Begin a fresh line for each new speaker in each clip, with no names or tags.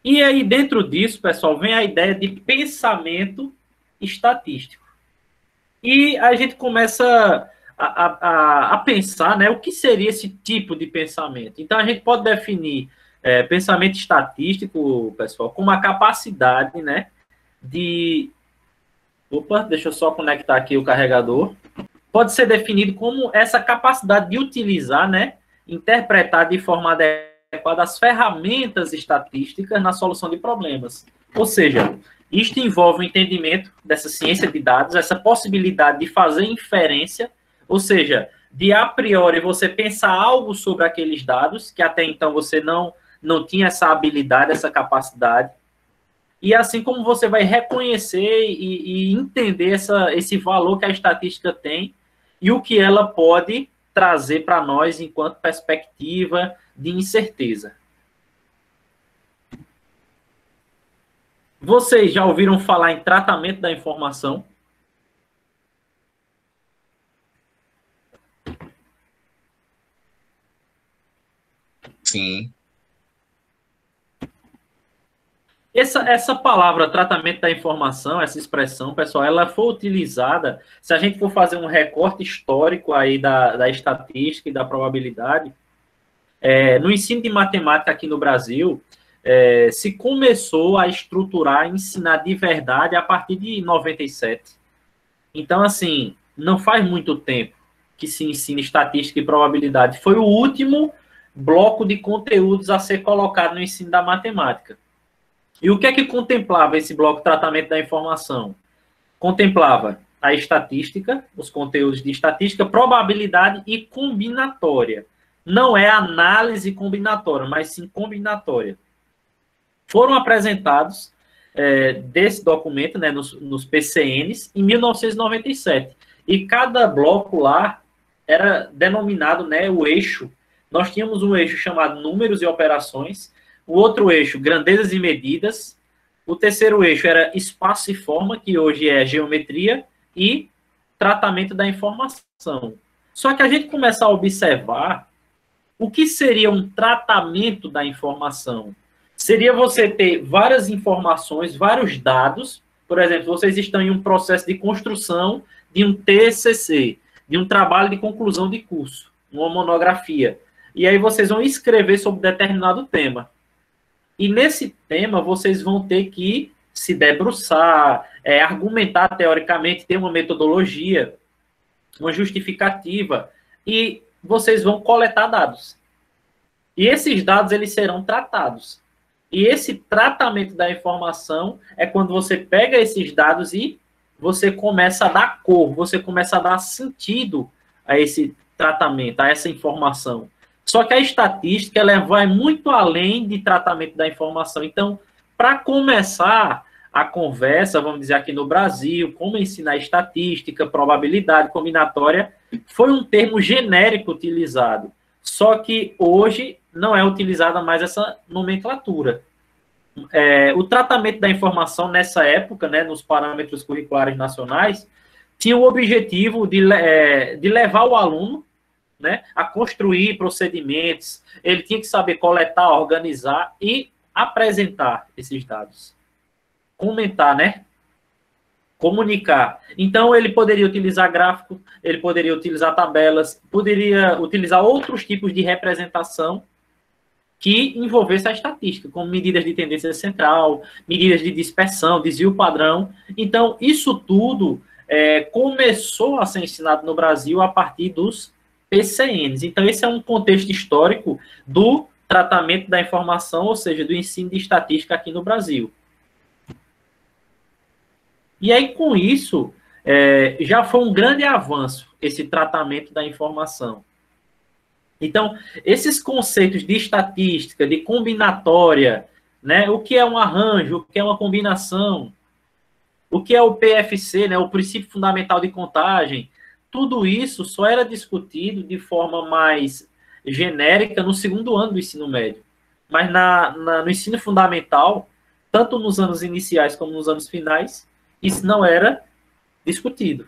E aí, dentro disso, pessoal, vem a ideia de pensamento estatístico. E a gente começa a pensar, né, o que seria esse tipo de pensamento. Então, a gente pode definir pensamento estatístico, pessoal, como a capacidade, né, de... Opa, deixa eu só conectar aqui o carregador. Pode ser definido como essa capacidade de utilizar, né, interpretar de forma adequada as ferramentas estatísticas na solução de problemas. Ou seja, isto envolve o entendimento dessa ciência de dados, essa possibilidade de fazer inferência, ou seja, de a priori você pensar algo sobre aqueles dados, que até então você não tinha essa habilidade, essa capacidade, e assim como você vai reconhecer e entender esse valor que a estatística tem e o que ela pode trazer para nós enquanto perspectiva de incerteza. Vocês já ouviram falar em tratamento da informação?
Sim.
Essa palavra tratamento da informação, essa expressão, pessoal, ela foi utilizada, se a gente for fazer um recorte histórico aí da estatística e da probabilidade, no ensino de matemática aqui no Brasil, se começou a estruturar, ensinar de verdade a partir de 97. Então, assim, não faz muito tempo que se ensina estatística e probabilidade. Foi o último bloco de conteúdos a ser colocado no ensino da matemática. E o que é que contemplava esse bloco de tratamento da informação? Contemplava a estatística, os conteúdos de estatística, probabilidade e combinatória. Não é análise combinatória, mas sim combinatória. Foram apresentados desse documento, né, nos PCNs, em 1997. E cada bloco lá era denominado, né, o eixo. Nós tínhamos um eixo chamado números e operações, o outro eixo, grandezas e medidas, o terceiro eixo era espaço e forma, que hoje é geometria, e tratamento da informação. Só que a gente começa a observar o que seria um tratamento da informação. Seria você ter várias informações, vários dados. Por exemplo, vocês estão em um processo de construção de um TCC, de um trabalho de conclusão de curso, uma monografia. E aí vocês vão escrever sobre determinado tema. E nesse tema vocês vão ter que se debruçar, argumentar teoricamente, ter uma metodologia, uma justificativa, e vocês vão coletar dados. E esses dados eles serão tratados. E esse tratamento da informação é quando você pega esses dados e você começa a dar cor, você começa a dar sentido a esse tratamento, a essa informação. Só que a estatística ela vai muito além de tratamento da informação. Então, para começar a conversa, vamos dizer aqui no Brasil, como ensinar estatística, probabilidade combinatória, foi um termo genérico utilizado. Só que hoje não é utilizada mais essa nomenclatura. O tratamento da informação nessa época, né, nos parâmetros curriculares nacionais, tinha o objetivo de levar o aluno, né, a construir procedimentos, ele tinha que saber coletar, organizar e apresentar esses dados. Comentar, né? Comunicar. Então, ele poderia utilizar gráfico, ele poderia utilizar tabelas, poderia utilizar outros tipos de representação que envolvesse a estatística, como medidas de tendência central, medidas de dispersão, desvio padrão. Então, isso tudo começou a ser ensinado no Brasil a partir dos PCNs. Então, esse é um contexto histórico do tratamento da informação, ou seja, do ensino de estatística aqui no Brasil. E aí, com isso, já foi um grande avanço esse tratamento da informação. Então, esses conceitos de estatística, de combinatória, né, o que é um arranjo, o que é uma combinação, o que é o PFC, né, o princípio fundamental de contagem, tudo isso só era discutido de forma mais genérica no segundo ano do ensino médio. Mas no ensino fundamental, tanto nos anos iniciais como nos anos finais, isso não era discutido.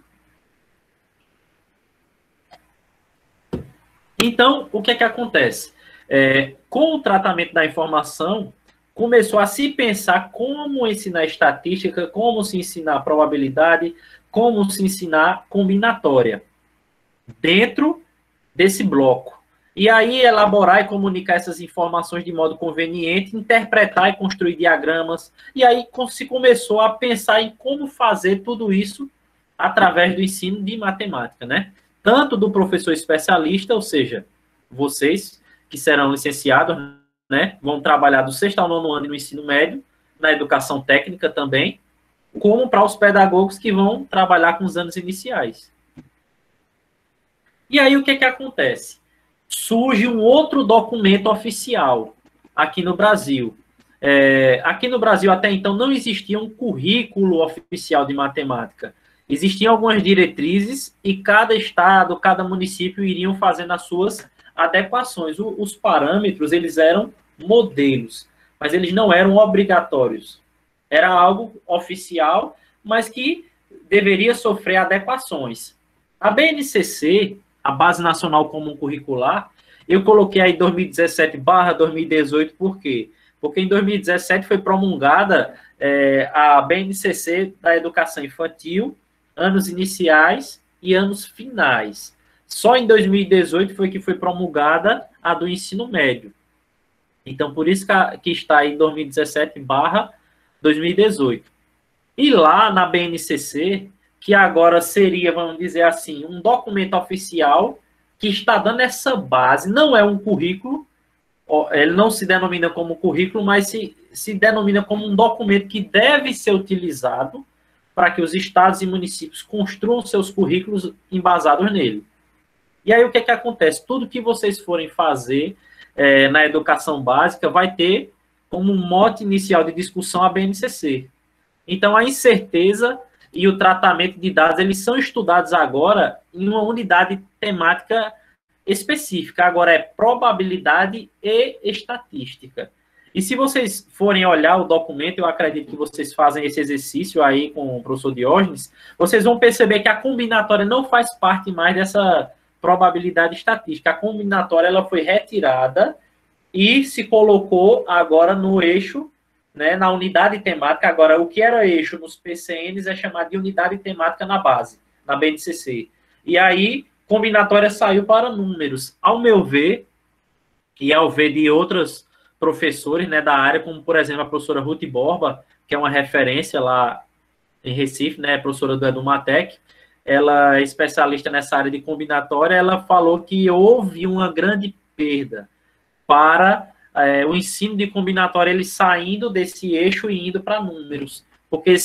Então, o que é que acontece? Com o tratamento da informação, começou a se pensar como ensinar estatística, como se ensinar probabilidade, como se ensinar combinatória dentro desse bloco. E aí elaborar e comunicar essas informações de modo conveniente, interpretar e construir diagramas. E aí se começou a pensar em como fazer tudo isso através do ensino de matemática, né? Tanto do professor especialista, ou seja, vocês que serão licenciados, né, vão trabalhar do sexto ao nono ano no ensino médio, na educação técnica também, como para os pedagogos que vão trabalhar com os anos iniciais. E aí o que acontece? Surge um outro documento oficial aqui no Brasil. Aqui no Brasil, até então, não existia um currículo oficial de matemática. Existiam algumas diretrizes e cada estado, cada município iriam fazendo as suas adequações. Os parâmetros, eles eram modelos, mas eles não eram obrigatórios. Era algo oficial, mas que deveria sofrer adequações. A BNCC, a Base Nacional Comum Curricular, eu coloquei aí 2017/2018, por quê? Porque em 2017 foi promulgada a BNCC da Educação Infantil, anos iniciais e anos finais. Só em 2018 foi que foi promulgada a do ensino médio. Então, por isso que está aí 2017/2018. E lá na BNCC, que agora seria, vamos dizer assim, um documento oficial que está dando essa base, não é um currículo, ele não se denomina como currículo, mas se denomina como um documento que deve ser utilizado para que os estados e municípios construam seus currículos embasados nele. E aí o que acontece? Tudo que vocês forem fazer na educação básica vai ter como mote inicial de discussão a BNCC. Então, a incerteza e o tratamento de dados, eles são estudados agora em uma unidade temática específica. Agora é probabilidade e estatística. E se vocês forem olhar o documento, eu acredito que vocês fazem esse exercício aí com o professor Diógenes, vocês vão perceber que a combinatória não faz parte mais dessa probabilidade estatística. A combinatória ela foi retirada e se colocou agora no eixo, né, na unidade temática. Agora, o que era eixo nos PCNs é chamado de unidade temática na base, na BNCC. E aí, combinatória saiu para números. Ao meu ver, e ao ver de outros professores, né, da área, como, por exemplo, a professora Ruth Borba, que é uma referência lá em Recife, né, professora do Edumatec, ela é especialista nessa área de combinatória, ela falou que houve uma grande perda para o ensino de combinatória, ele saindo desse eixo e indo para números. Porque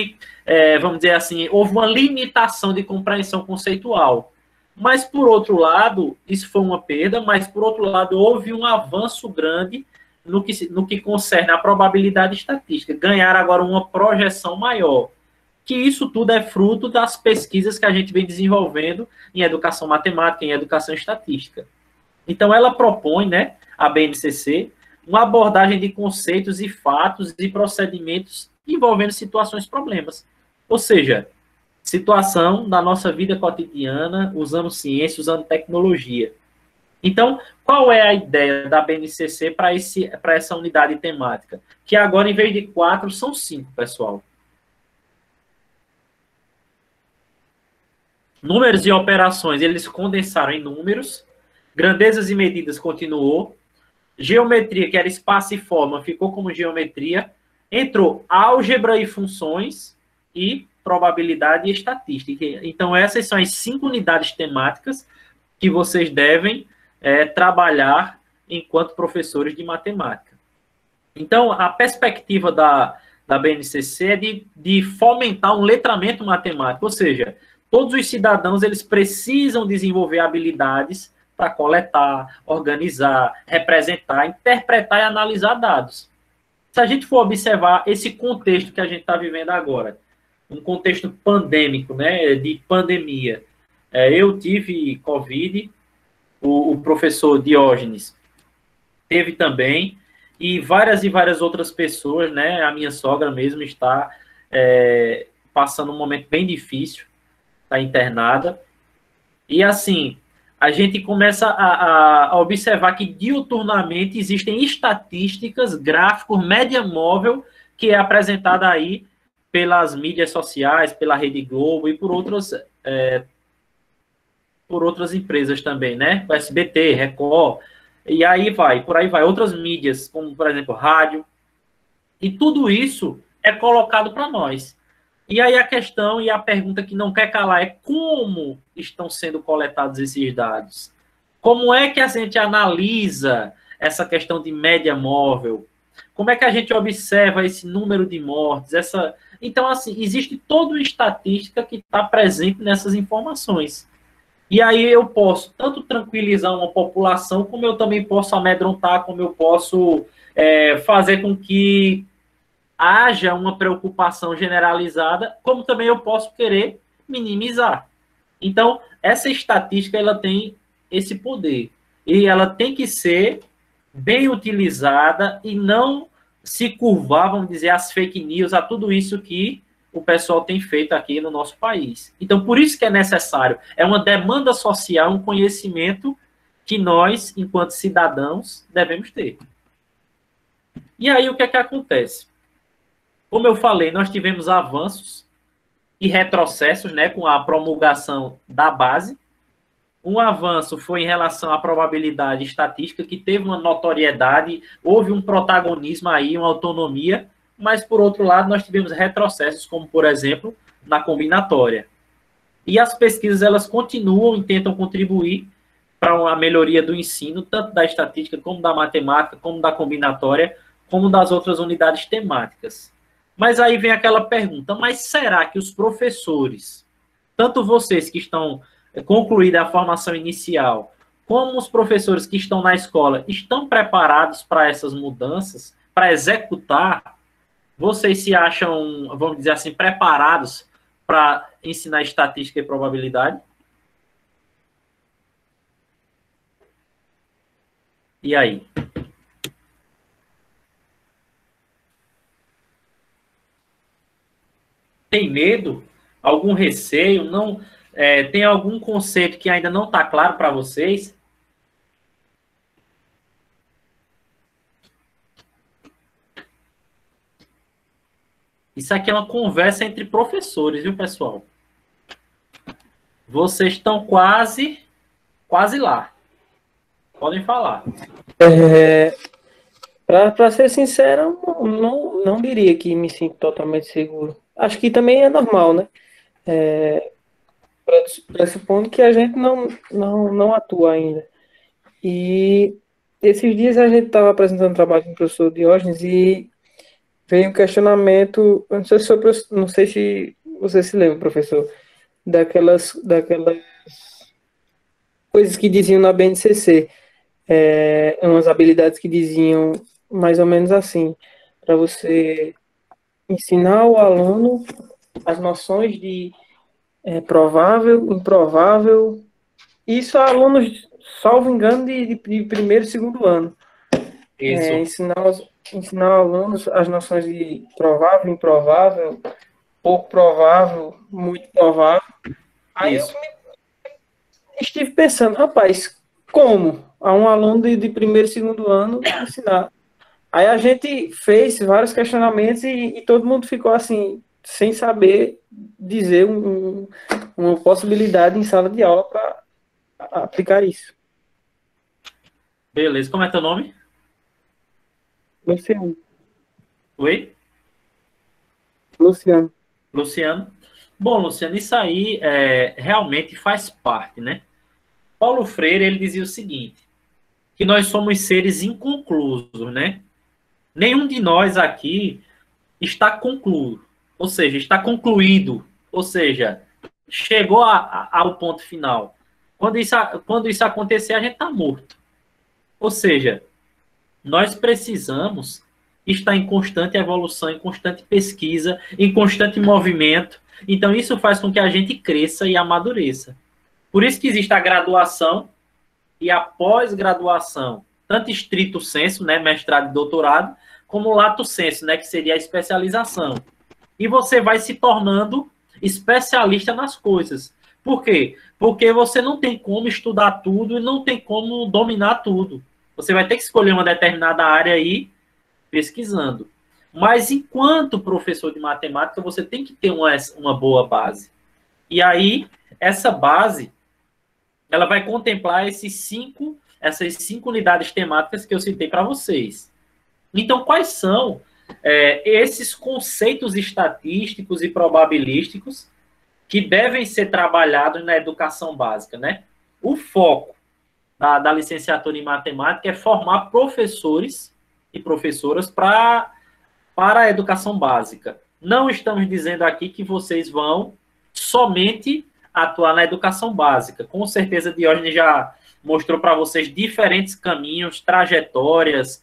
vamos dizer assim, houve uma limitação de compreensão conceitual. Mas, por outro lado, isso foi uma perda, mas, por outro lado, houve um avanço grande no que concerne a probabilidade estatística. Ganhar agora uma projeção maior. Que isso tudo é fruto das pesquisas que a gente vem desenvolvendo em educação matemática, em educação estatística. Então, ela propõe, né, a BNCC, uma abordagem de conceitos e fatos e procedimentos envolvendo situações problemas. Ou seja, situação da nossa vida cotidiana, usando ciência, usando tecnologia. Então, qual é a ideia da BNCC para essa unidade temática? Que agora, em vez de 4, são 5, pessoal. Números e operações, eles condensaram em números. Grandezas e medidas continuou. Geometria, que era espaço e forma, ficou como geometria. Entrou álgebra e funções e probabilidade e estatística. Então, essas são as 5 unidades temáticas que vocês devem trabalhar enquanto professores de matemática. Então, a perspectiva da BNCC é de fomentar um letramento matemático, ou seja, todos os cidadãos eles precisam desenvolver habilidades para coletar, organizar, representar, interpretar e analisar dados. Se a gente for observar esse contexto que a gente está vivendo agora, um contexto pandêmico, né, de pandemia, eu tive Covid, o professor Diógenes teve também, e várias outras pessoas, né, a minha sogra mesmo está passando um momento bem difícil, está internada. E assim, a gente começa a observar que diuturnamente existem estatísticas, gráficos, média móvel, que é apresentada aí pelas mídias sociais, pela Rede Globo e por outras empresas também, né? O SBT, Record, e aí vai, por aí vai. Outras mídias, como, por exemplo, rádio. E tudo isso é colocado para nós. E aí a questão e a pergunta que não quer calar é como estão sendo coletados esses dados? Como é que a gente analisa essa questão de média móvel? Como é que a gente observa esse número de mortes? Então, assim, existe toda uma estatística que está presente nessas informações. E aí eu posso tanto tranquilizar uma população, como eu também posso amedrontar, como eu posso fazer com que haja uma preocupação generalizada, como também eu posso querer minimizar. Então, essa estatística ela tem esse poder. E ela tem que ser bem utilizada e não se curvar, vamos dizer, às fake news, a tudo isso que o pessoal tem feito aqui no nosso país. Então, por isso que é necessário. É uma demanda social, um conhecimento que nós, enquanto cidadãos, devemos ter. E aí, o que é que acontece? Como eu falei, nós tivemos avanços e retrocessos, né, com a promulgação da base. Um avanço foi em relação à probabilidade estatística, que teve uma notoriedade, houve um protagonismo aí, uma autonomia, mas, por outro lado, nós tivemos retrocessos, como, por exemplo, na combinatória. E as pesquisas, elas continuam e tentam contribuir para uma melhoria do ensino, tanto da estatística, como da matemática, como da combinatória, como das outras unidades temáticas. Mas aí vem aquela pergunta, mas será que os professores, tanto vocês que estão concluída a formação inicial, como os professores que estão na escola, estão preparados para essas mudanças, para executar? Vocês se acham, vamos dizer assim, preparados para ensinar estatística e probabilidade? E aí? Tem medo? Algum receio? Não? Tem algum conceito que ainda não está claro para vocês? Isso aqui é uma conversa entre professores, viu, pessoal? Vocês estão quase lá. Podem falar.
Para ser sincero, não diria que me sinto totalmente seguro. Acho que também é normal, né? Pressupondo que a gente não atua ainda. E esses dias a gente estava apresentando trabalho com o professor Diógenes e veio um questionamento, eu não sei se você se lembra, professor, daquelas coisas que diziam na BNCC, umas habilidades que diziam mais ou menos assim, para você ensinar o aluno as noções de provável, improvável, isso a alunos, salvo engano, de primeiro e segundo ano.
Isso.
Ensinar alunos as noções de provável, improvável, pouco provável, muito provável. Aí
Isso.
eu estive pensando, rapaz, como a um aluno de primeiro e segundo ano ensinar? Aí a gente fez vários questionamentos e todo mundo ficou assim, sem saber dizer uma possibilidade em sala de aula para aplicar isso.
Beleza. Como é teu nome?
Luciano.
Oi?
Luciano.
Luciano. Bom, Luciano, isso aí realmente faz parte, né? Paulo Freire, ele dizia o seguinte, que nós somos seres inconclusos, né? Nenhum de nós aqui está concluído, ou seja, está concluído, ou seja, chegou ao ponto final. Quando isso acontecer, a gente está morto. Ou seja, nós precisamos estar em constante evolução, em constante pesquisa, em constante movimento. Então, isso faz com que a gente cresça e amadureça. Por isso que existe a graduação e a pós-graduação, tanto estrito sensu, né, mestrado e doutorado, como lato sensu, né, que seria a especialização. E você vai se tornando especialista nas coisas. Por quê? Porque você não tem como estudar tudo e não tem como dominar tudo. Você vai ter que escolher uma determinada área aí pesquisando. Mas enquanto professor de matemática, você tem que ter uma boa base. E aí, essa base, ela vai contemplar essas cinco unidades temáticas que eu citei para vocês. Então, quais são esses conceitos estatísticos e probabilísticos que devem ser trabalhados na educação básica, né? O foco da licenciatura em matemática é formar professores e professoras para a educação básica. Não estamos dizendo aqui que vocês vão somente atuar na educação básica. Com certeza, Diógenes já mostrou para vocês diferentes caminhos, trajetórias,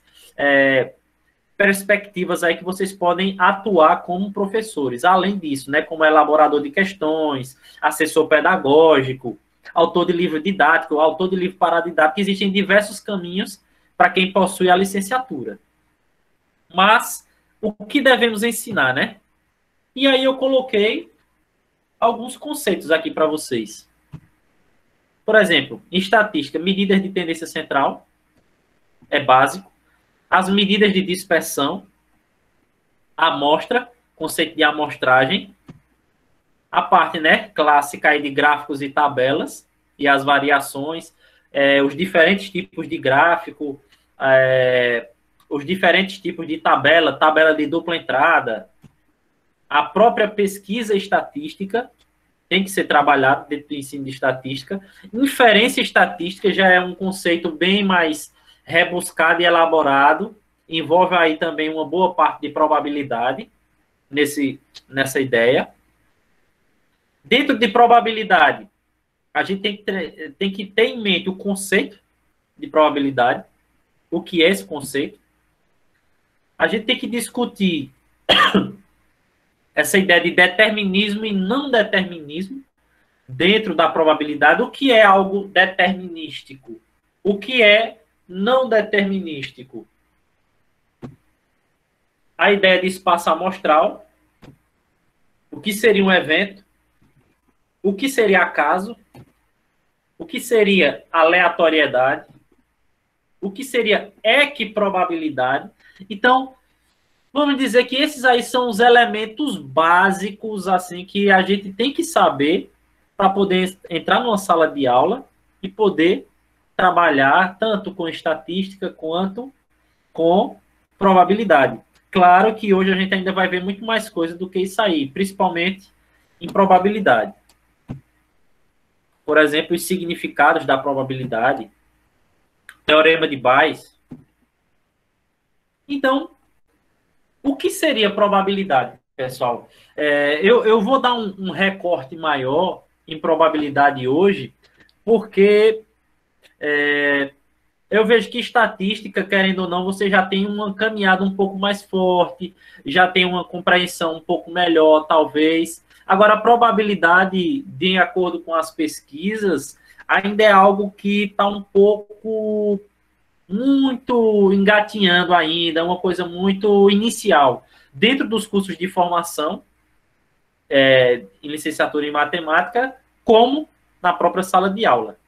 perspectivas aí que vocês podem atuar como professores. Além disso, né, como elaborador de questões, assessor pedagógico, autor de livro didático, autor de livro paradidático, existem diversos caminhos para quem possui a licenciatura. Mas o que devemos ensinar, né? E aí eu coloquei alguns conceitos aqui para vocês. Por exemplo, em estatística, medidas de tendência central é básico. As medidas de dispersão, amostra, conceito de amostragem, a parte, né, clássica aí de gráficos e tabelas, e as variações, os diferentes tipos de gráfico, os diferentes tipos de tabela de dupla entrada, a própria pesquisa estatística tem que ser trabalhada dentro do ensino de estatística. Inferência estatística já é um conceito bem mais rebuscado e elaborado, envolve aí também uma boa parte de probabilidade nessa ideia. Dentro de probabilidade, a gente tem que ter em mente o conceito de probabilidade, o que é esse conceito. A gente tem que discutir essa ideia de determinismo e não determinismo dentro da probabilidade. O que é algo determinístico? O que é não determinístico? A ideia de espaço amostral. O que seria um evento? O que seria acaso? O que seria aleatoriedade? O que seria equiprobabilidade? Então, vamos dizer que esses aí são os elementos básicos assim que a gente tem que saber para poder entrar numa sala de aula e poder trabalhar tanto com estatística quanto com probabilidade. Claro que hoje a gente ainda vai ver muito mais coisa do que isso aí, principalmente em probabilidade. Por exemplo, os significados da probabilidade, teorema de Bayes. Então, o que seria probabilidade, pessoal? Eu vou dar um recorte maior em probabilidade hoje, porque eu vejo que estatística, querendo ou não, você já tem uma caminhada um pouco mais forte, já tem uma compreensão um pouco melhor, talvez. Agora, a probabilidade, de acordo com as pesquisas, ainda é algo que está um pouco muito engatinhando ainda, uma coisa muito inicial. Dentro dos cursos de formação, em licenciatura em matemática, como na própria sala de aula.